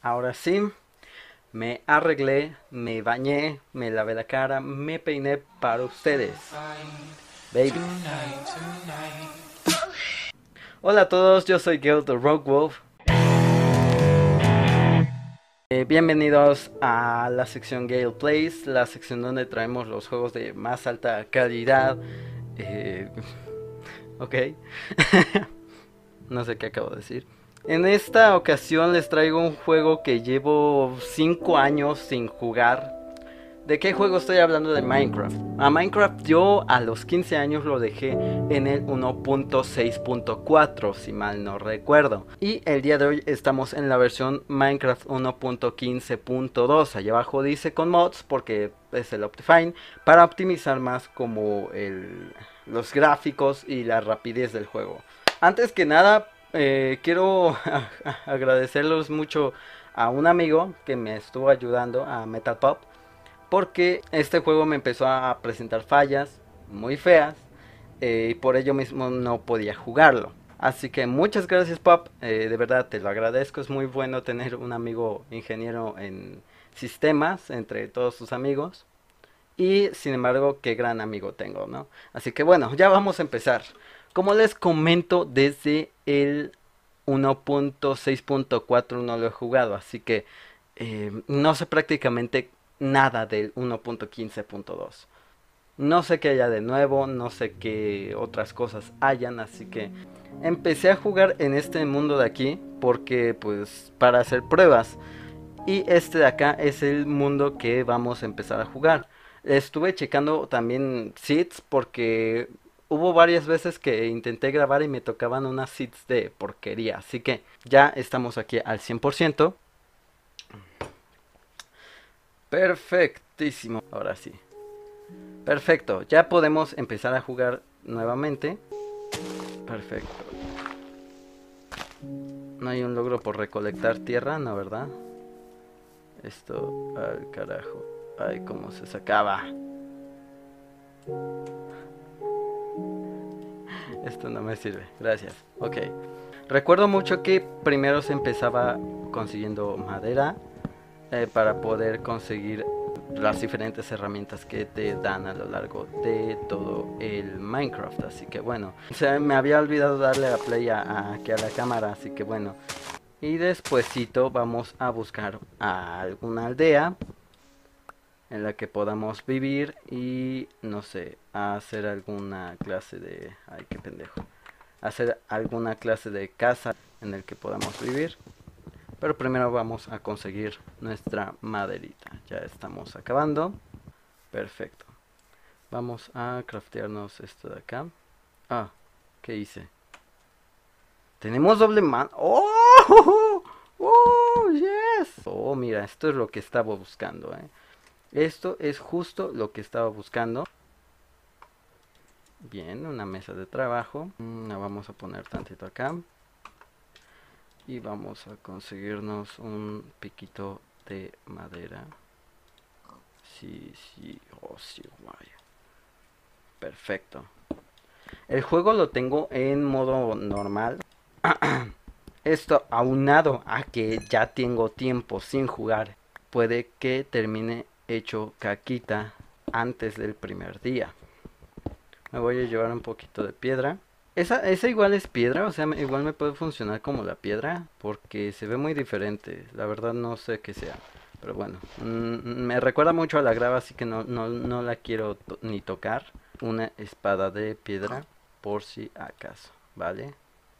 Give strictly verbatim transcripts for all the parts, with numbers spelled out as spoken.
ahora sí, me arreglé, me bañé, me lavé la cara, me peiné para ustedes, babies. Hola a todos, yo soy Gale the Rogue Wolf. Eh, bienvenidos a la sección Gale Plays, la sección donde traemos los juegos de más alta calidad. Eh, ok, no sé qué acabo de decir. En esta ocasión les traigo un juego que llevo cinco años sin jugar. ¿De qué juego estoy hablando? De Minecraft. A Minecraft yo a los quince años lo dejé en el uno punto seis punto cuatro, si mal no recuerdo. Y el día de hoy estamos en la versión Minecraft uno punto quince punto dos. Allá abajo dice con mods porque es el Optifine, para optimizar más como el, los gráficos y la rapidez del juego. Antes que nada, eh, quiero agradecerles mucho a un amigo que me estuvo ayudando, a Metal Pop, porque este juego me empezó a presentar fallas muy feas, eh, y por ello mismo no podía jugarlo. Así que muchas gracias, Pop, eh, de verdad te lo agradezco. Es muy bueno tener un amigo ingeniero en sistemas entre todos tus amigos. Y sin embargo, qué gran amigo tengo, ¿no? Así que bueno, ya vamos a empezar. Como les comento, desde el uno punto seis punto cuatro no lo he jugado, así que eh, no sé prácticamente nada del uno punto quince punto dos. No sé qué haya de nuevo, no sé qué otras cosas hayan, así que empecé a jugar en este mundo de aquí porque pues para hacer pruebas. Y este de acá es el mundo que vamos a empezar a jugar. Estuve checando también seeds porque hubo varias veces que intenté grabar y me tocaban unas seeds de porquería. Así que ya estamos aquí al cien por ciento. Perfectísimo. Ahora sí. Perfecto. Ya podemos empezar a jugar nuevamente. Perfecto. No hay un logro por recolectar tierra, ¿no, verdad? Esto al carajo. Ay, cómo se sacaba. Esto no me sirve. Gracias. Ok. Recuerdo mucho que primero se empezaba consiguiendo madera, eh, para poder conseguir las diferentes herramientas que te dan a lo largo de todo el Minecraft. Así que bueno, o sea, me había olvidado darle a play a, a, aquí a la cámara, así que bueno. Y despuesito vamos a buscar a alguna aldea en la que podamos vivir y no sé, hacer alguna clase de... Ay, qué pendejo. Hacer alguna clase de casa en el que podamos vivir. Pero primero vamos a conseguir nuestra maderita. Ya estamos acabando. Perfecto. Vamos a craftearnos esto de acá. Ah, ¿qué hice? Tenemos doble mano. ¡Oh! ¡Oh, yes! Oh, mira, esto es lo que estaba buscando, ¿eh? Esto es justo lo que estaba buscando. Bien, una mesa de trabajo. La vamos a poner tantito acá. Y vamos a conseguirnos un piquito de madera. Sí, sí, oh, sí, guay. Perfecto. El juego lo tengo en modo normal. Esto aunado a que ya tengo tiempo sin jugar, puede que termine hecho caquita antes del primer día. Me voy a llevar un poquito de piedra. Esa, esa igual es piedra, o sea, igual me puede funcionar como la piedra, porque se ve muy diferente. La verdad no sé qué sea, pero bueno, mmm, me recuerda mucho a la grava, así que no, no, no la quiero to ni tocar. Una espada de piedra, por si acaso, ¿vale?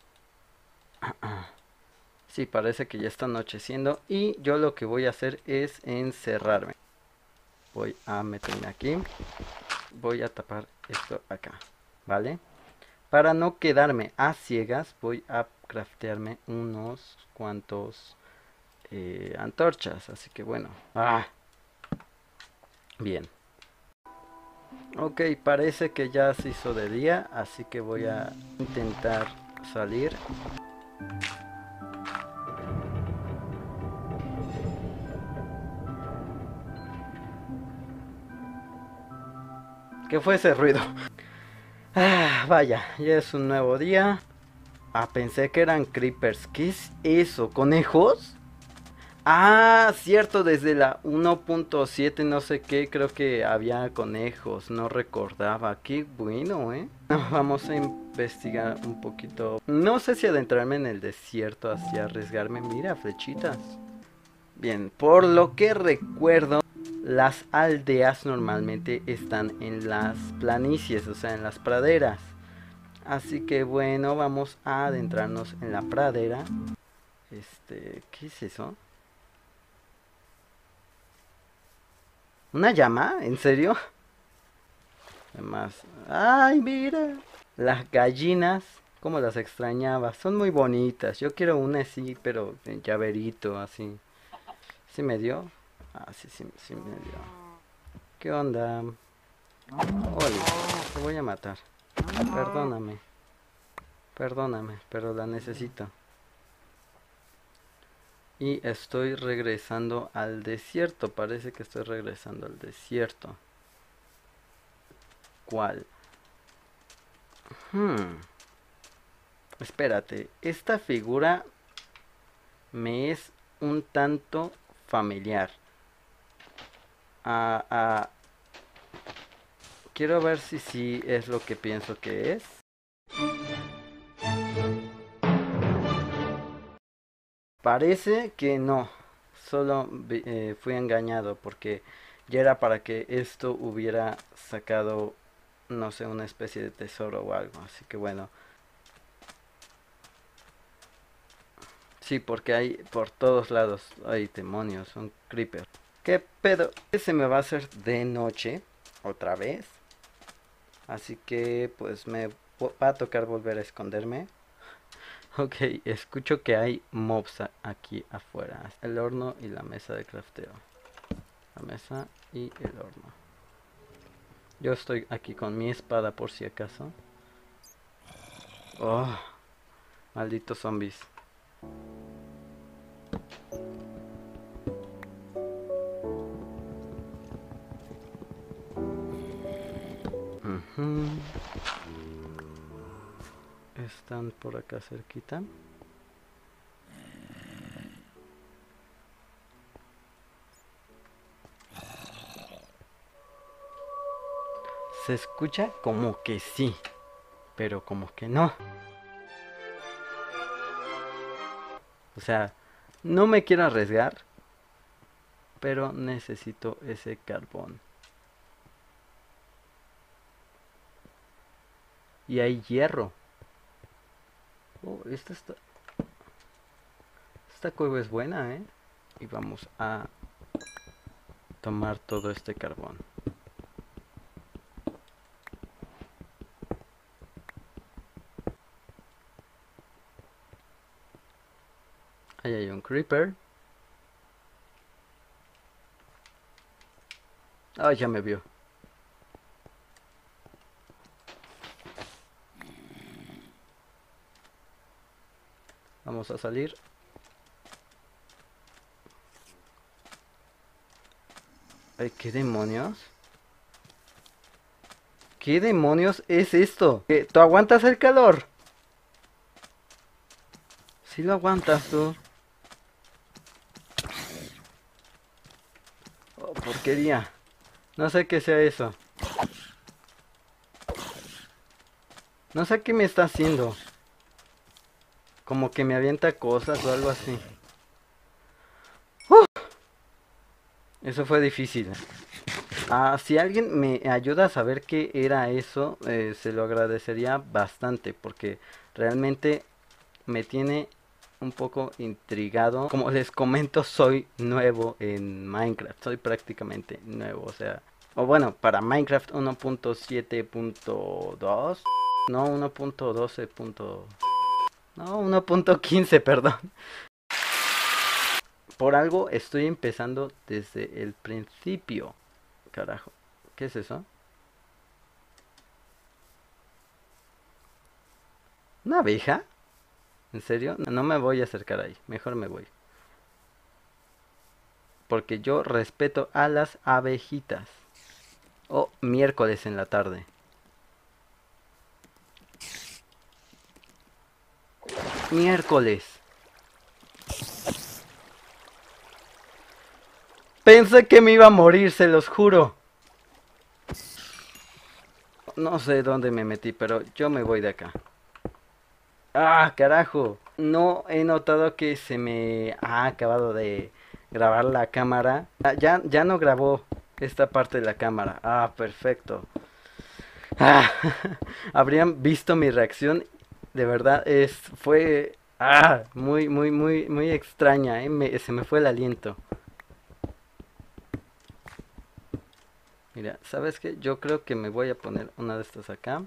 Sí, parece que ya está anocheciendo y yo lo que voy a hacer es encerrarme. Voy a meterme aquí. Voy a tapar esto acá, ¿vale? Para no quedarme a ciegas, voy a craftearme unos cuantos eh, antorchas. Así que bueno. ¡Ah! Bien. Ok, parece que ya se hizo de día, así que voy a intentar salir. ¿Qué fue ese ruido? Ah, vaya, ya es un nuevo día. Ah, pensé que eran creepers. ¿Qué es eso? ¿Conejos? Ah, cierto, desde la uno punto siete no sé qué, creo que había conejos, no recordaba. Qué bueno, ¿eh? Vamos a investigar un poquito. No sé si adentrarme en el desierto, así arriesgarme. Mira, flechitas. Bien, por lo que recuerdo, las aldeas normalmente están en las planicies, o sea, en las praderas. Así que bueno, vamos a adentrarnos en la pradera. Este, ¿qué es eso? ¿Una llama? ¿En serio? Además, ¡ay, mira! Las gallinas, como las extrañaba, son muy bonitas. Yo quiero una así, pero en llaverito, así. ¿Sí me dio? Ah, sí, sí, sí me dio. ¿Qué onda? Oli, te voy a matar. Perdóname. Perdóname, pero la necesito. Y estoy regresando al desierto. Parece que estoy regresando al desierto. ¿Cuál? Hmm. Espérate, esta figura me es un tanto familiar. Ah, ah, quiero ver si sí es lo que pienso que es. Parece que no. Solo eh, fui engañado porque ya era para que esto hubiera sacado, no sé, una especie de tesoro o algo. Así que bueno. Sí, porque hay por todos lados hay demonios, son creepers. ¿Qué pedo? Se me va a hacer de noche otra vez. Así que pues me va a tocar volver a esconderme. Ok, escucho que hay mobs aquí afuera. El horno y la mesa de crafteo. La mesa y el horno. Yo estoy aquí con mi espada por si acaso. Oh, malditos zombies. Uh-huh. Están por acá cerquita. Se escucha como que sí, pero como que no. O sea, no me quiero arriesgar, pero necesito ese carbón. Y hay hierro. Oh, esta está... Esta cueva es buena, ¿eh? Y vamos a tomar todo este carbón. Ahí hay un creeper. Ah, ya me vio. Vamos a salir. Ay, ¿qué demonios? ¿Qué demonios es esto? ¿Qué? ¿Tú aguantas el calor? Sí lo aguantas tú. Oh, porquería. No sé qué sea eso. No sé qué me está haciendo. Como que me avienta cosas o algo así. ¡Uh! Eso fue difícil. Ah, si alguien me ayuda a saber qué era eso, eh, se lo agradecería bastante. Porque realmente me tiene un poco intrigado. Como les comento, soy nuevo en Minecraft. Soy prácticamente nuevo, o sea... O bueno, para Minecraft uno punto siete punto dos. No, uno punto doce. No, uno punto quince, perdón. Por algo estoy empezando desde el principio. Carajo, ¿qué es eso? ¿Una abeja? ¿En serio? No me voy a acercar ahí, mejor me voy. Porque yo respeto a las abejitas. Oh, miércoles en la tarde. Miércoles. Pensé que me iba a morir, se los juro. No sé dónde me metí, pero yo me voy de acá. ¡Ah, carajo! No he notado que se me ha acabado de grabar la cámara. Ah, ya, ya no grabó esta parte de la cámara. Ah, perfecto. Ah, habrían visto mi reacción. De verdad, es, fue ah, muy, muy, muy, muy extraña. ¿Eh? Me- se me fue el aliento. Mira, ¿sabes qué? Yo creo que me voy a poner una de estas acá.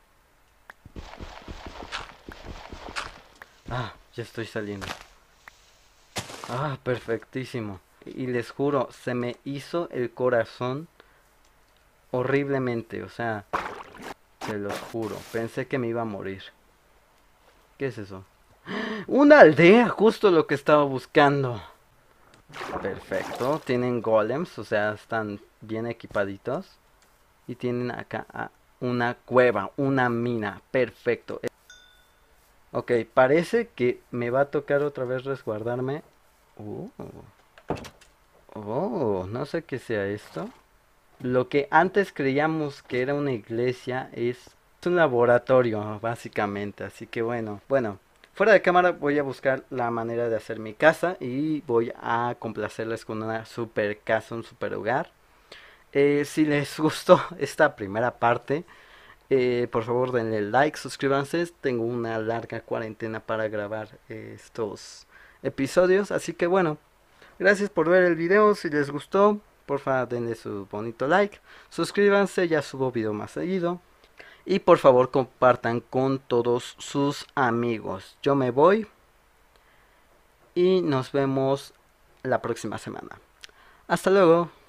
Ah, ya estoy saliendo. Ah, perfectísimo. Y les juro, se me hizo el corazón horriblemente. O sea, se los juro. Pensé que me iba a morir. ¿Qué es eso? Una aldea, justo lo que estaba buscando. Perfecto. Tienen golems, o sea, están bien equipaditos. Y tienen acá ah, una cueva, una mina. Perfecto. Ok, parece que me va a tocar otra vez resguardarme. Uh, oh, no sé qué sea esto. Lo que antes creíamos que era una iglesia es un laboratorio, básicamente. Así que bueno, bueno. Fuera de cámara voy a buscar la manera de hacer mi casa y voy a complacerles con una super casa, un super hogar. Eh, si les gustó esta primera parte, eh, por favor denle like, suscríbanse. Tengo una larga cuarentena para grabar eh, estos episodios. Así que bueno, gracias por ver el video. Si les gustó, porfa denle su bonito like. Suscríbanse, ya subo video más seguido. Y por favor compartan con todos sus amigos. Yo me voy y nos vemos la próxima semana. Hasta luego.